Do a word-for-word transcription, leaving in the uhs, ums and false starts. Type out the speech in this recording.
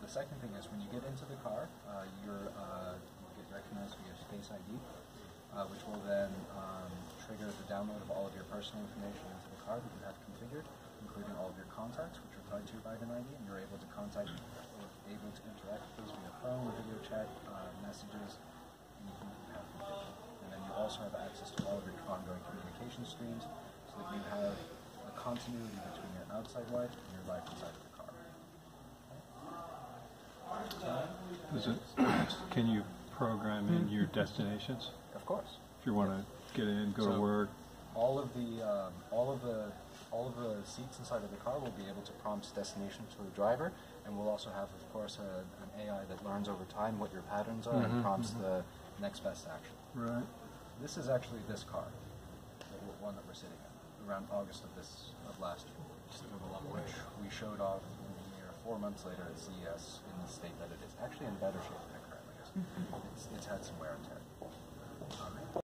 the second thing is when you get into the car, uh, you're, uh, you get recognized via Face I D, uh, which will then um, trigger the download of all of your personal information into the car that you have configured, including all of your contacts, which are tied to your Biden I D, and you're able to contact or able to interact with those via phone, video chat, uh, messages, anything that you have configured. And then you also have access to all of your ongoing communication streams, so that you have a continuity between your outside life and your life inside of the car. Is it, can you program in your destinations? Of course. If you want to get in, go So, to work. All of the um, all of the all of the seats inside of the car will be able to prompt destinations for the driver, and we'll also have, of course, a, an A I that learns over time what your patterns are Mm-hmm, and prompts mm-hmm. the next best action. Right. This is actually this car, the one that we're sitting in, around August of this of last year, which we showed off in the year four months later at C E S in the state that it is. Actually in better shape than it currently is. It's, it's had some wear and tear.